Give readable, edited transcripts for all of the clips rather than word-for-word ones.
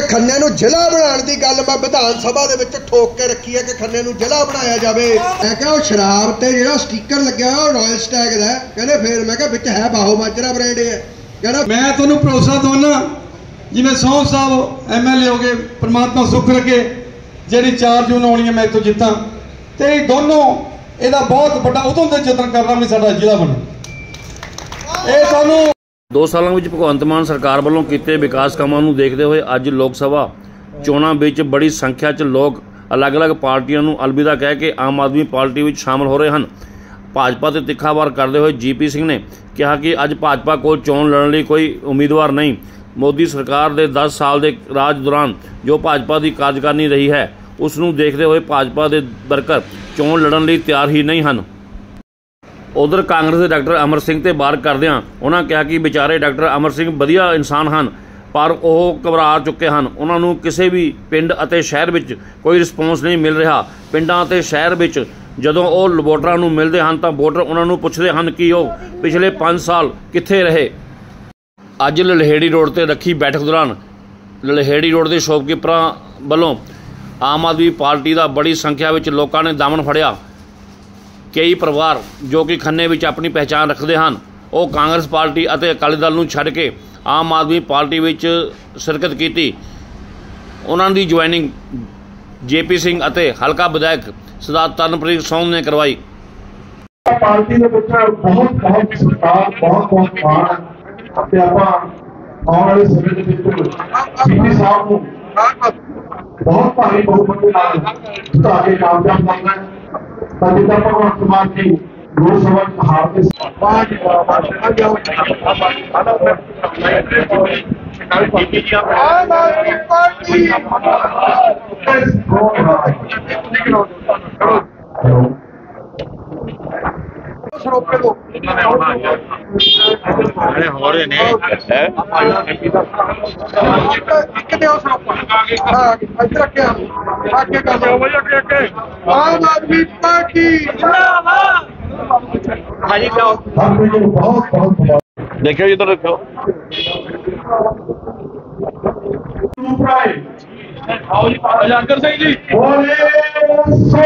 खन्ने नूं जिला बनाने की गल मैं विधान सभा दे विच ठोक के रखी है कि खन्ने नूं जिला बनाया जाए। मैं क्या शराब ते जिहड़ा स्टिकर लग्या रॉयल स्टैग दा कहंदे फिर मैं क्या विच है बाहो माजरा ब्रांड है कहना मैं तुहानूं भरोसा दवाना जिवें सौं साहब MLA हो गए परमात्मा सुख रखे जिहड़ी 4 जून आउणी है मैं इत्थों जित्तां ते दोनों ਇਹਦਾ बहुत बड़ा उदों ते यतन करना भी साडा ਜ਼ਿਲ੍ਹਾ बने। ਇਹ ਸਾਨੂੰ 2 ਸਾਲਾਂ ਵਿੱਚ ਭਗਵੰਤ ਮਾਨ ਸਰਕਾਰ ਵੱਲੋਂ ਕੀਤੇ ਵਿਕਾਸ ਕੰਮਾਂ ਨੂੰ ਦੇਖਦੇ ਹੋਏ ਅੱਜ ਲੋਕ ਸਭਾ ਚੋਣਾਂ ਵਿੱਚ ਬੜੀ ਸੰਖਿਆ 'ਚ ਲੋਕ ਅਲੱਗ-ਅਲੱਗ ਪਾਰਟੀਆਂ ਨੂੰ ਅਲਵਿਦਾ ਕਹਿ ਕੇ ਆਮ ਆਦਮੀ ਪਾਰਟੀ ਵਿੱਚ ਸ਼ਾਮਲ ਹੋ ਰਹੇ ਹਨ। ਭਾਜਪਾ ਤੇ ਤਿੱਖਾ ਵਾਰ ਕਰਦੇ ਹੋਏ GP ਸਿੰਘ ਨੇ ਕਿਹਾ ਕਿ ਅੱਜ ਭਾਜਪਾ ਕੋਲ ਚੋਣ ਲੜਨ ਲਈ ਕੋਈ ਉਮੀਦਵਾਰ ਨਹੀਂ। ਮੋਦੀ ਸਰਕਾਰ ਦੇ 10 ਸਾਲ ਦੇ ਰਾਜ ਦੌਰਾਨ ਜੋ ਭਾਜਪਾ ਦੀ ਕਾਰਜਕਾਰਨੀ ਰਹੀ ਹੈ ਉਸ ਨੂੰ ਦੇਖਦੇ ਹੋਏ ਭਾਜਪਾ ਦੇ ਵਰਕਰ ਚੋਣ ਲੜਨ ਲਈ ਤਿਆਰ ਹੀ ਨਹੀਂ ਹਨ। उधर कांग्रेस के डॉक्टर अमर सिंह ते वार करदिआं उन्हां कहा कि विचारे डॉक्टर अमर सिंह वधिया इंसान हैं पर वह घबरा चुके हैं। उन्होंने किसी भी पिंड अते शहर विच कोई रिस्पॉन्स नहीं मिल रहा। पिंडां अते शहर विच जदों वो वोटरां नूं मिलदे हैं तो वोटर उन्होंने पुछदे हैं कि वह पिछले 5 साल कित्थे रहे। अज ललहेड़ी रोड ते रखी बैठक दौरान ललहेड़ी रोड के शॉपकीपरां वल्लों आम आदमी पार्टी का बड़ी संख्या में लोगों ने दामन फड़िया। कई परिवार जो कि खन्ने विच अपनी पहचान रखते हैं वो कांग्रेस पार्टी और अकाली दल नूं छड्ड के आम आदमी पार्टी विच शिरकत की। उन्होंने ज्वाइनिंग JP सिंह और हल्का विधायक सरदार तरनप्रीत सोंध ने करवाई। पार्टी के बहुत बहुत सरकार बहुत बहुत मान आने वाले समय GP साहब को बहुत भारी बहुमत के कामयाब करना है। भगवंत मान जी लोकसभा हार के आम आदमी पार्टी देखियो इधर देखो जाकर सिंह जी बोले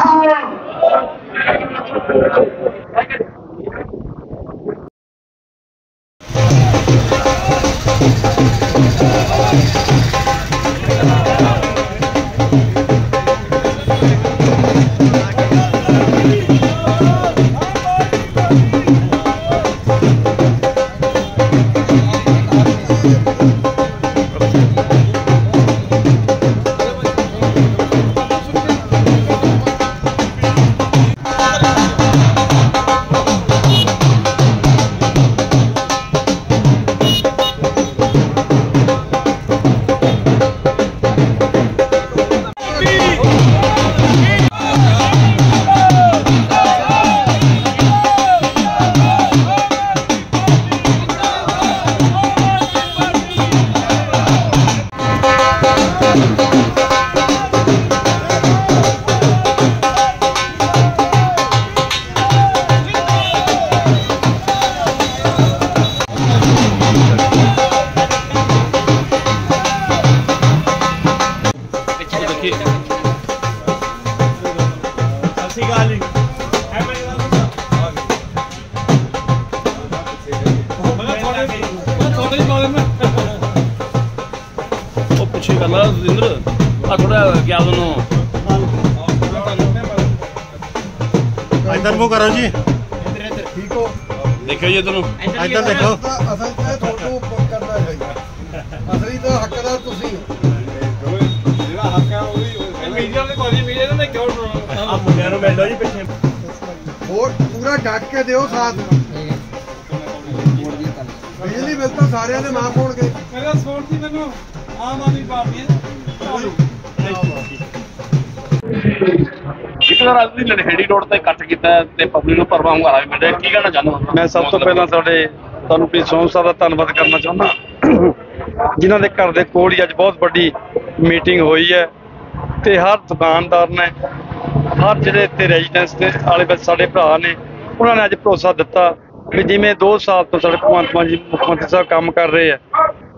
इधर मुँह करो जी ठीक हो देखो जी इधर इधर देखो असल ते थोड़ू करना चाहिए असली तो हकदार तुसी हो ਜਿਹੜਾ ਹੱਕ ਹੈ ਉਹ ਵੀ ਮੀਡੀਆ ਦੇ ਕੋਲ ਮੀਡੀਆ ਨੇ ਕਿਉਂ ਆ ਮੁੰਡਿਆਂ ਨੂੰ ਮਿਲੋ ਜੀ ਪਿੱਛੇ वोट पूरा डट के दिओ साथ बिजली बिल तो सारे दे माफ होणगे मेरा सपोर्ट थी मैनू आम आदमी पार्टी राजनीति लड़हेड़ी रोड ते कट कीता ते पब्लिक नूं भरवा hungaरा भी मिल की कहना चाहना। मैं सब तो पहला तरनप्रीत सोंध साहब का धन्यवाद करना चाहना जिन्हों के घर के कोल ही अज बहुत बड़ी मीटिंग हुई है ते हर दुकानदार ने हर जिले इतने रेजिडेंस आले साढ़े भरा ने उन्होंने अज भरोसा दिता भी जिमें 2 साल तो साढ़े भगवंत मान जी मुख्यमंत्री साहब काम कर रहे हैं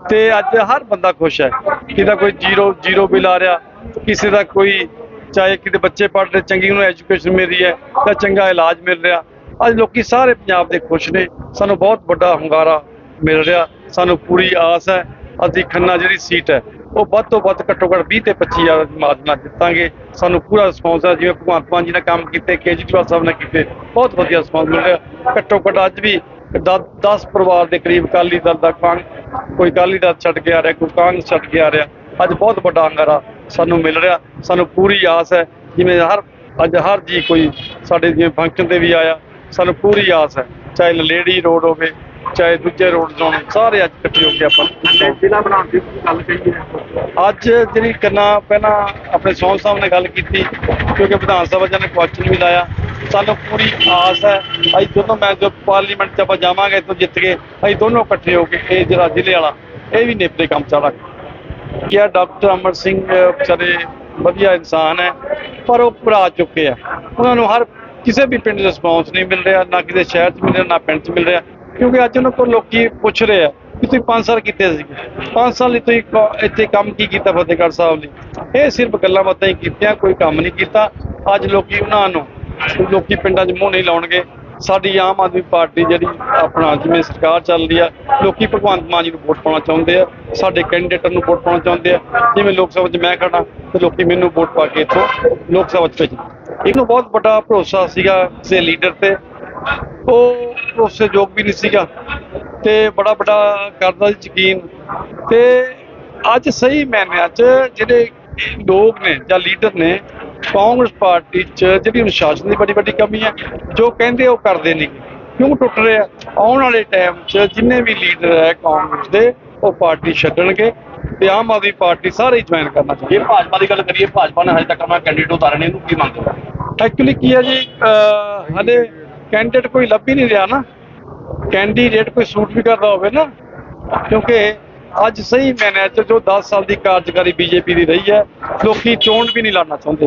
ਤੇ ਅੱਜ ਹਰ ਬੰਦਾ ਖੁਸ਼ ਹੈ। ਕਿਦਾ ਕੋਈ ਜ਼ੀਰੋ ਬਿੱਲ ਆ ਰਿਹਾ, ਕਿਸੇ ਦਾ ਕੋਈ ਚਾਹੇ ਕਿਤੇ ਬੱਚੇ ਪੜ੍ਹ ਰਹੇ ਚੰਗੀ ਉਹਨੂੰ ਐਜੂਕੇਸ਼ਨ ਮਿਲ ਰਹੀ ਹੈ ਜਾਂ ਚੰਗਾ ਇਲਾਜ ਮਿਲ ਰਿਹਾ। ਅੱਜ ਲੋਕੀ ਸਾਰੇ ਪੰਜਾਬ ਦੇ ਖੁਸ਼ ਨੇ। ਸਾਨੂੰ ਬਹੁਤ ਵੱਡਾ ਹੁੰਗਾਰਾ ਮਿਲ ਰਿਹਾ। ਸਾਨੂੰ ਪੂਰੀ ਆਸ ਹੈ ਅਸੀਂ ਖੰਨਾ ਜਿਹੜੀ ਸੀਟ ਹੈ ਉਹ ਵੱਧ ਤੋਂ ਵੱਧ ਘੱਟੋ ਘੱਟ 20 ਤੇ 25,000 ਦੀ ਮਾਰਜਨ ਨਾਲ ਜਿੱਤਾਂਗੇ। ਸਾਨੂੰ ਪੂਰਾ ਰਿਸਪੌਂਸ ਹੈ। ਜਿਵੇਂ ਭਗਵੰਤ ਮਾਨ ਜੀ ਨੇ ਕੰਮ ਕੀਤੇ, ਕੇਜਰੀਵਾਲ ਸਾਹਿਬ ਨੇ ਕੀਤੇ, ਬਹੁਤ ਵਧੀਆ ਰਿਸਪੌਂਸ ਮਿਲ ਰਿਹਾ। ਘੱਟੋ ਘੱਟ ਅੱਜ ਵੀ 10 ਪਰਿਵਾਰ ਦੇ ਕਰੀਬ ਅਕਾਲੀ ਦਲ ਦਾ ਕੋਈ ਅਕਾਲੀ ਦਲ ਛੱਡ ਕੇ ਆ ਰਿਹਾ, ਕੋਈ ਕਾਂਗਰਸ ਛੱਡ ਕੇ ਆ ਰਿਹਾ। ਅੱਜ ਬਹੁਤ ਵੱਡਾ ਹੁੰਗਾਰਾ ਸਾਨੂੰ ਮਿਲ ਰਿਹਾ। ਸਾਨੂੰ ਪੂਰੀ ਆਸ ਹੈ ਜਿਵੇਂ ਅੱਜ ਹਰ ਜੀ ਕੋਈ ਸਾਡੇ ਜਿਵੇਂ ਫੰਕਸ਼ਨ ਤੇ ਵੀ ਆਇਆ, ਸਾਨੂੰ ਪੂਰੀ ਆਸ ਹੈ ਚਾਹੇ ਲਲੇੜੀ ਰੋਡ ਹੋਵੇ ਚਾਹੇ ਦੂਜੇ ਰੋਡ ਹੋਣ, ਸਾਰੇ ਅੱਜ ਇਕੱਠੇ ਹੋ ਕੇ ਆਪਾਂ ਜ਼ਿਲ੍ਹਾ ਬਣਾਉਣ ਦੀ ਗੱਲ ਕਹੀਏ। ਅੱਜ ਜਿਹੜੀ ਪਹਿਲਾਂ ਆਪਣੇ ਸੌਂ ਸਾਹਿਬ ਨੇ ਗੱਲ ਕੀਤੀ, ਕਿਉਂਕਿ ਵਿਧਾਨ ਸਭਾ ਚ ਨੇ ਕੁਐਸਚਨ ਵੀ ਲਾਇਆ। ਸਾਨੂੰ ਪੂਰੀ ਆਸ ਹੈ ਅਸੀਂ ਦੋਨੋਂ ਜੋ ਪਾਰਲੀਮੈਂਟ 'ਚ ਆਪਾਂ ਜਾਵਾਂਗੇ ਇੱਥੋਂ ਜਿੱਤ ਕੇ ਅਸੀਂ ਦੋਨੋਂ ਇਕੱਠੇ ਹੋ ਕੇ ਇਹ ਜਿਹੜਾ ਜ਼ਿਲ੍ਹੇ ਵਾਲਾ ਇਹ ਵੀ ਨੇਪਰੇ ਕੰਮ ਚਾਲਾ ਕਿਹਾ। ਡਾਕਟਰ ਅਮਰ ਸਿੰਘ ਵਿਚਾਰੇ ਵਧੀਆ ਇਨਸਾਨ ਹੈ, ਪਰ ਉਹ ਭਰਾ ਚੁੱਕੇ ਆ। ਉਹਨਾਂ ਨੂੰ ਹਰ ਕਿਸੇ ਵੀ ਪਿੰਡ ਰਿਸਪੌਂਸ ਨਹੀਂ ਮਿਲ ਰਿਹਾ, ਨਾ ਕਿਸੇ ਸ਼ਹਿਰ 'ਚ ਮਿਲ ਰਿਹਾ, ਨਾ ਪਿੰਡ 'ਚ ਮਿਲ ਰਿਹਾ। ਕਿਉਂਕਿ ਅੱਜ ਉਹਨਾਂ ਕੋਲ ਲੋਕੀ ਪੁੱਛ ਰਹੇ ਆ ਕਿ ਤੁਸੀਂ 5 ਸਾਲ ਕੀਤੇ ਸੀਗੇ, 5 ਸਾਲ ਲਈ ਤੁਸੀਂ ਇੱਥੇ ਕੰਮ ਕੀ ਕੀਤਾ ਫਤਿਹਗੜ੍ਹ ਸਾਹਿਬ ਲਈ। ਇਹ ਸਿਰਫ ਗੱਲਾਂ ਬਾਤਾਂ ਹੀ ਕੀਤੀਆਂ, ਕੋਈ ਕੰਮ ਨਹੀਂ ਕੀਤਾ। ਅੱਜ ਲੋਕੀ ਉਹਨਾਂ ਨੂੰ ਪਿੰਡਾਂ 'ਚ ਮੂੰਹ ਨਹੀਂ ਲਾਉਣਗੇ। ਸਾਡੀ ਆਮ ਆਦਮੀ ਪਾਰਟੀ ਜਿਹੜੀ ਆਪਣਾ ਜਿਵੇਂ ਸਰਕਾਰ ਚੱਲ ਰਹੀ ਆ, ਲੋਕੀ ਭਗਵੰਤ ਮਾਨ ਜੀ ਨੂੰ ਵੋਟ ਪਾਉਣਾ ਚਾਹੁੰਦੇ ਆ, ਸਾਡੇ ਕੈਂਡੀਡੇਟਰ ਨੂੰ ਵੋਟ ਪਾਉਣਾ ਚਾਹੁੰਦੇ ਆ। ਜਿਵੇਂ ਲੋਕ ਸਭਾ 'ਚ ਮੈਂ ਖੜਾ ਤੇ ਲੋਕੀ ਮੈਨੂੰ ਵੋਟ ਪਾ ਕੇ ਇੱਥੋਂ ਲੋਕ ਸਭਾ 'ਚ ਭੇਜਣ। ਇਹਨੂੰ ਬਹੁਤ ਵੱਡਾ ਭਰੋਸਾ ਸੀਗਾ ਕਿਸੇ ਲੀਡਰ ਤੇ, ਉਹ ਭਰੋਸੇਯੋਗ ਵੀ ਨਹੀਂ ਸੀਗਾ ਤੇ ਬੜਾ ਵੱਡਾ ਕਰਦਾ ਸੀ ਯਕੀਨ। ਤੇ ਅੱਜ ਸਹੀ ਮਾਇਨਿਆਂ 'ਚ ਜਿਹੜੇ ਲੋਕ ਨੇ ਜਾਂ ਲੀਡਰ ਨੇ ਕਾਂਗਰਸ ਪਾਰਟੀ 'ਚ ਜਿਹੜੀ ਅਨੁਸ਼ਾਸਨ ਦੀ ਬੜੀ ਵੱਡੀ ਕਮੀ ਹੈ। ਜੋ ਕਹਿੰਦੇ ਉਹ ਕਰਦੇ ਨਹੀਂ, ਕਿਉਂ ਟੁੱਟ ਰਹੇ ਆ। ਆਉਣ ਵਾਲੇ ਟਾਈਮ 'ਚ ਜਿੰਨੇ ਵੀ ਲੀਡਰ ਹੈ ਕਾਂਗਰਸ ਦੇ ਉਹ ਪਾਰਟੀ ਛੱਡਣਗੇ ਤੇ ਆਮ ਆਦਮੀ ਪਾਰਟੀ ਸਾਰੇ ਹੀ ਜੁਆਇਨ ਕਰਨਾ ਚਾਹੀਏ। ਭਾਜਪਾ ਦੀ ਗੱਲ ਕਰੀਏ, ਭਾਜਪਾ ਨੇ ਹਜੇ ਤੱਕ ਆਪਣਾ ਕੈਂਡੀਡੇਟ ਉਤਾਰੇ ਨੇ, ਇਹਨੂੰ ਕੀ ਮੰਨਦੇ ਹੋ? ਐਕਚੁਅਲੀ ਕੀ ਹੈ ਜੀ, ਹਾਲੇ ਕੈਂਡੀਡੇਟ ਕੋਈ ਲੱਭ ਹੀ ਨਹੀਂ ਰਿਹਾ ਨਾ। ਕੈਂਡੀਡੇਟ ਕੋਈ ਸੂਟ ਵੀ ਕਰਦਾ ਹੋਵੇ ਨਾ, ਕਿਉਂਕਿ ਅੱਜ ਸਹੀ ਮਾਇਨਿਆਂ 'ਚ ਜੋ 10 ਸਾਲ ਦੀ ਕਾਰਜਕਾਰੀ ਬੀਜੇਪੀ ਦੀ ਰਹੀ ਹੈ, ਲੋਕੀ ਚੋਣ ਵੀ ਨਹੀਂ ਲੜਨਾ ਚਾਹੁੰਦੇ।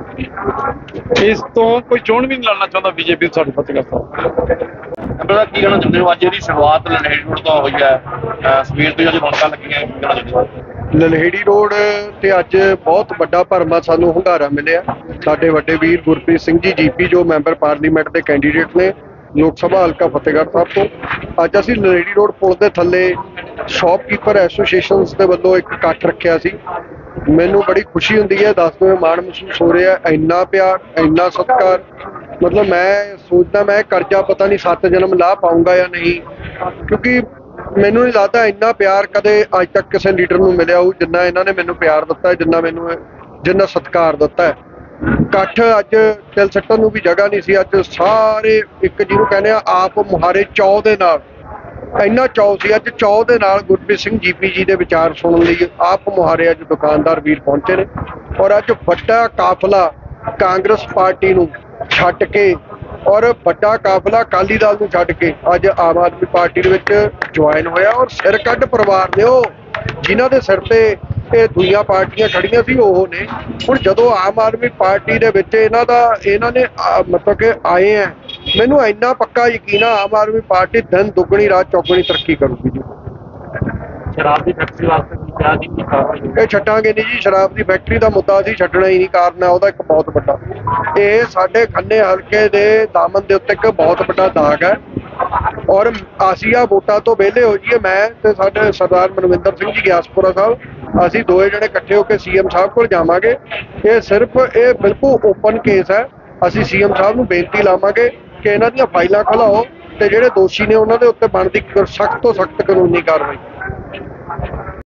ਇਸ ਤੋਂ ਕੋਈ ਚੋਣ ਵੀ ਨਹੀਂ ਲੜਨਾ ਚਾਹੁੰਦਾ ਬੀਜੇਪੀ ਸਾਡੀ ਫਤਿਹਗੜ੍ਹ ਸਾਹਿਬ। ਕੀ ਕਹਿਣਾ ਚਾਹੁੰਦੇ ਹੋ? ਅੱਜ ਜਿਹੜੀ ਸ਼ੁਰੂਆਤ ਲਲਹੇੜੀ ਰੋਡ ਤੋਂ ਹੋਈ ਹੈ, ਸਵੇਰ ਤੋਂ ਅੱਜ ਰੌਣਕਾਂ ਲੱਗੀਆਂ, ਕੀ ਕਹਿਣਾ ਚਾਹੁੰਦੇ ਹੋ? ਲਲਹੇੜੀ ਰੋਡ ਤੇ ਅੱਜ ਬਹੁਤ ਵੱਡਾ ਭਰਮਾ ਸਾਨੂੰ ਹੁੰਗਾਰਾ ਮਿਲਿਆ। ਸਾਡੇ ਵੱਡੇ ਵੀਰ ਗੁਰਪ੍ਰੀਤ ਸਿੰਘ ਜੀ ਜੀਪੀ ਜੋ ਮੈਂਬਰ ਪਾਰਲੀਮੈਂਟ ਦੇ ਕੈਂਡੀਡੇਟ ਨੇ ਲੋਕ ਸਭਾ ਹਲਕਾ ਫਤਿਹਗੜ੍ਹ ਸਾਹਿਬ ਤੋਂ। ਅੱਜ ਅਸੀਂ ਲਲਹੇੜੀ ਰੋਡ ਪੁਲ ਦੇ ਥੱਲੇ ਸ਼ੌਪਕੀਪਰ ਐਸੋਸੀਏਸ਼ਨਸ ਦੇ ਵੱਲੋਂ ਇੱਕ ਇਕੱਠ ਰੱਖਿਆ ਸੀ। ਮੈਨੂੰ ਬੜੀ ਖੁਸ਼ੀ ਹੁੰਦੀ ਹੈ, ਦੱਸਦੇ ਮਾਣ ਮਹਿਸੂਸ ਹੋ ਰਿਹਾ। ਇੰਨਾ ਪਿਆਰ, ਇੰਨਾ ਸਤਿਕਾਰ, ਮਤਲਬ ਮੈਂ ਸੋਚਦਾ ਮੈਂ ਕਰਜ਼ਾ ਪਤਾ ਨਹੀਂ 7 ਜਨਮ ਲਾ ਪਾਊਂਗਾ ਜਾਂ ਨਹੀਂ, ਕਿਉਂਕਿ ਮੈਨੂੰ ਨਹੀਂ ਲੱਗਦਾ ਇੰਨਾ ਪਿਆਰ ਕਦੇ ਅੱਜ ਤੱਕ ਕਿਸੇ ਲੀਡਰ ਨੂੰ ਮਿਲਿਆ ਹੋਊ ਜਿੰਨਾ ਇਹਨਾਂ ਨੇ ਮੈਨੂੰ ਪਿਆਰ ਦਿੱਤਾ, ਜਿੰਨਾ ਸਤਿਕਾਰ ਦਿੱਤਾ ਹੈ। ਇਕੱਠ ਅੱਜ ਦਿਲ ਸੱਟਣ ਨੂੰ ਵੀ ਜਗ੍ਹਾ ਨਹੀਂ ਸੀ। ਅੱਜ ਸਾਰੇ ਇੱਕ ਜਿਹਨੂੰ ਕਹਿੰਦੇ ਆ ਆਪ ਮੁਹਾਰੇ ਚਾਅ ਦੇ ਨਾਲ, ਇੰਨਾ ਚਾਅ ਸੀ ਅੱਜ ਚਾਅ ਦੇ ਨਾਲ ਗੁਰਪ੍ਰੀਤ ਸਿੰਘ ਜੀਪੀ ਜੀ ਦੇ ਵਿਚਾਰ ਸੁਣਨ ਲਈ ਆਪ ਮੁਹਾਰੇ ਅੱਜ ਦੁਕਾਨਦਾਰ ਵੀਰ ਪਹੁੰਚੇ ਨੇ। ਔਰ ਅੱਜ ਵੱਡਾ ਕਾਫਲਾ ਕਾਂਗਰਸ ਪਾਰਟੀ ਨੂੰ ਛੱਡ ਕੇ ਔਰ ਵੱਡਾ ਕਾਫਲਾ ਅਕਾਲੀ ਦਲ ਨੂੰ ਛੱਡ ਕੇ ਅੱਜ ਆਮ ਆਦਮੀ ਪਾਰਟੀ ਦੇ ਵਿੱਚ ਜੁਆਇਨ ਹੋਇਆ। ਔਰ ਸਿਰ ਕੱਢ ਪਰਿਵਾਰ ਨੇ ਉਹ ਜਿਨ੍ਹਾਂ ਦੇ ਸਿਰ ਤੇ ਇਹ ਦੂਜੀਆਂ ਪਾਰਟੀਆਂ ਖੜੀਆਂ ਸੀ ਉਹ ਨੇ। ਹੁਣ ਜਦੋਂ ਆਮ ਆਦਮੀ ਪਾਰਟੀ ਦੇ ਵਿੱਚ ਇਹਨਾਂ ਨੇ ਮਤਲਬ ਕਿ ਆਏ ਆ, ਮੈਨੂੰ ਇੰਨਾ ਪੱਕਾ ਯਕੀਨ ਆ ਆਮ ਆਦਮੀ ਪਾਰਟੀ ਦਿਨ ਦੁੱਗਣੀ ਰਾਤ ਚੌਗੁਣੀ ਤਰੱਕੀ ਕਰੂਗੀ ਜੀ। ਸ਼ਰਾਬ ਦੀ ਫੈਕਟਰੀ ਵਾਸਤੇ ਇਹ ਛੱਡਾਂਗੇ ਨਹੀਂ ਜੀ। ਸ਼ਰਾਬ ਦੀ ਫੈਕਟਰੀ ਦਾ ਮੁੱਦਾ ਅਸੀਂ ਛੱਡਣਾ ਹੀ ਨਹੀਂ। ਕਾਰਨ ਹੈ ਉਹਦਾ ਇੱਕ ਬਹੁਤ ਵੱਡਾ, ਇਹ ਸਾਡੇ ਖੰਨੇ ਹਲਕੇ ਦੇ ਦਾਮਨ ਦੇ ਉੱਤੇ ਇੱਕ ਬਹੁਤ ਵੱਡਾ ਦਾਗ ਹੈ। ਔਰ ਆਸੀਆ ਵੋਟਾਂ ਤੋਂ ਵਿਹਲੇ ਹੋ ਜਾਈਏ, ਮੈਂ ਤੇ ਸਾਡੇ ਸਰਦਾਰ ਮਨਵਿੰਦਰ ਸਿੰਘ ਜੀ ਗਿਆਸਪੁਰਾ ਸਾਹਿਬ, ਅਸੀਂ ਦੋਏ ਜਣੇ ਇਕੱਠੇ ਹੋ ਕੇ ਸੀਐਮ ਸਾਹਿਬ ਕੋਲ ਜਾਵਾਂਗੇ। ਇਹ ਬਿਲਕੁਲ ਓਪਨ ਕੇਸ ਹੈ। ਅਸੀਂ ਸੀਐਮ ਸਾਹਿਬ ਨੂੰ ਬੇਨਤੀ ਲਾਵਾਂਗੇ ਕਿ ਇਹਨਾਂ ਦੀਆਂ ਫਾਈਲਾਂ ਖੁਲਾਓ ਤੇ ਜਿਹੜੇ ਦੋਸ਼ੀ ਨੇ ਉਹਨਾਂ ਦੇ ਉੱਤੇ ਬਣਦੀ ਸਖਤ ਤੋਂ ਸਖਤ ਕਾਨੂੰਨੀ ਕਾਰਵਾਈ।